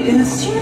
It's you.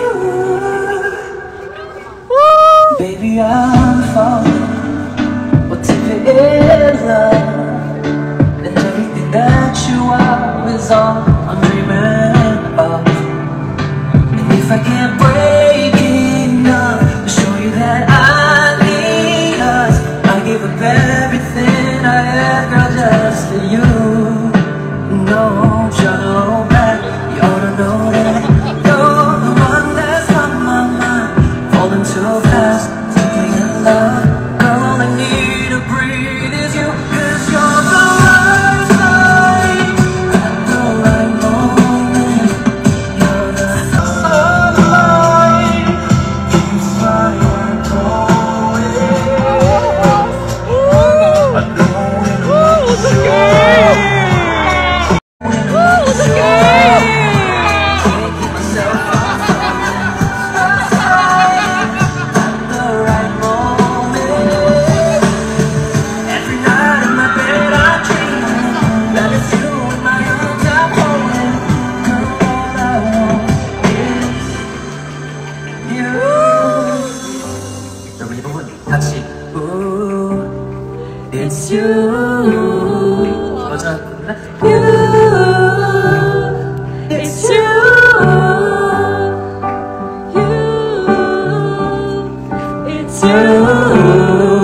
Baby, I'm falling. What's if it is love? And everything that you are is all I'm dreaming of. And if I can't break enough to show you that I need us, I'll give up everything I have, girl, just for you. No, try to hold back. You ought to know that you're the one that's on my mind. Falling too fast, thinking in love. Girl, all I need to breathe is you. 'Cause you're the right time at the right moment. You're the sunlight, keeps my heart going. I know it was you. It's you. 맞아. You. It's you. You. It's you.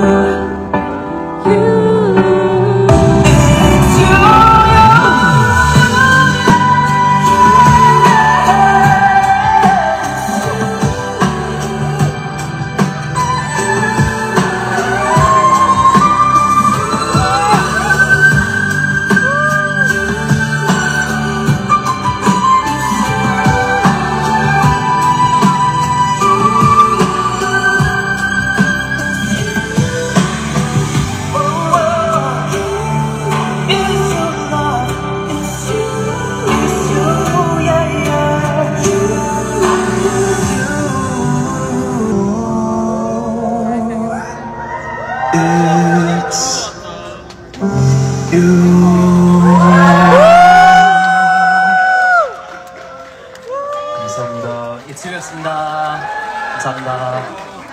감사합니다. 이틀이었습니다. 감사합니다.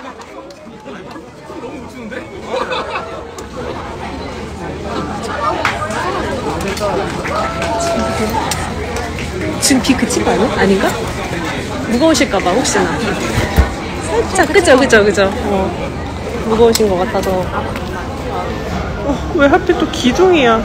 지금 비 그친 거 아니야? 아닌가? 무거우실까봐 혹시나 살짝 그죠? 무거우신 것 같아서. 왜 하필 또 기둥이야?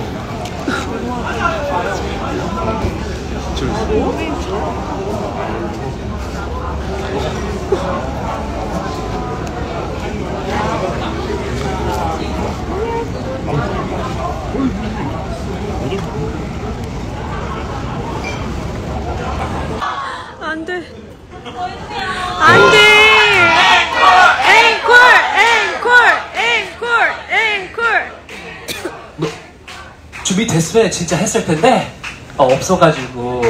안 돼. 안 돼! 준비됐으면 진짜 했을 텐데 없어가지고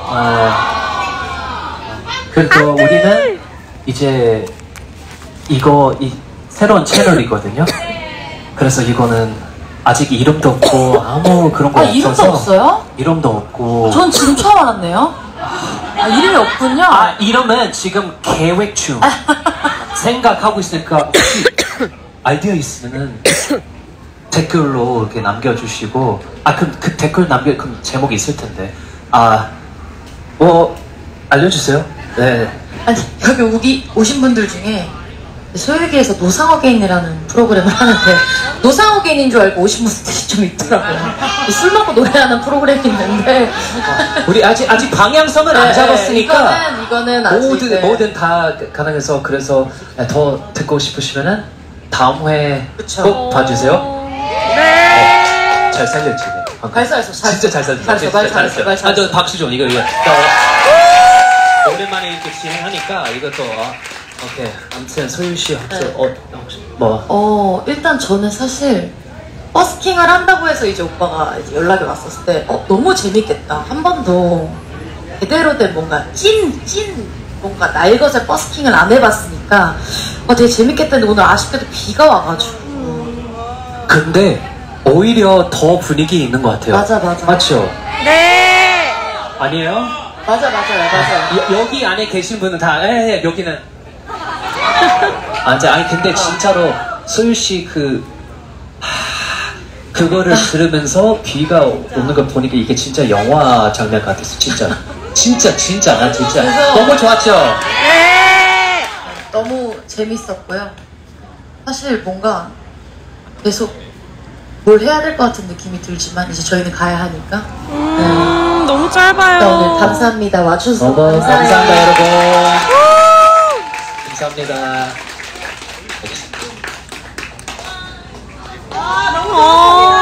그래도 우리는 이제 이 새로운 채널이거든요. 그래서 이거는 아직 이름도 없고 아무 그런 거 없어서. 이름도 없어요? 이름도 없고. 전 지금 처음 알았네요. 이름이 없군요. 이름은 지금 계획 중. 생각하고 있으니까 혹시 아이디어 있으면은 댓글로 이렇게 남겨주시고, 그럼 그 댓글 그럼 제목이 있을 텐데. 뭐 알려주세요. 네. 아니, 여기 오신 분들 중에 소유기에서 노상어게인이라는 프로그램을 하는데 노상어게인인 줄 알고 오신 분들이 좀 있더라고요. 술 먹고 노래하는 프로그램이 있는데 우리 아직 방향성을 안 잡았으니까 이거는 아직 뭐든 다 가능해서, 그래서 더 듣고 싶으시면은 다음 회 꼭 봐주세요. 네. 잘 살렸지. 잘했어. 진짜 잘 살렸어. 저 박수 좀. 이거 오랜만에 이렇게 진행하니까 이것도 오케이. 아무튼 소유 씨 혹시 뭐? 일단 저는 사실 버스킹을 한다고 해서 이제 오빠가 이제 연락이 왔었을 때 너무 재밌겠다. 한 번도 제대로 된 뭔가 찐 뭔가 날것의 버스킹을 안 해봤으니까 되게 재밌겠다 했는데 오늘 아쉽게도 비가 와가지고. 근데 오히려 더 분위기 있는 것 같아요. 맞아. 맞죠? 네. 아니에요? 맞아요. 여기 안에 계신 분은 다 여기는 아니 근데 진짜로 소유씨 그거를 들으면서 비가 오는 거 보니까 이게 진짜 영화 장면 같았어. 진짜 나 진짜 그래서- 너무 좋았죠. 네. 너무 재밌었고요. 사실 뭔가 계속 뭘 해야 될 것 같은 느낌이 들지만 이제 저희는 가야 하니까. 너무 짧아요. 네, 오늘 감사합니다. 와주셔서 너무 감사합니다 여러분. 감사합니다. 어.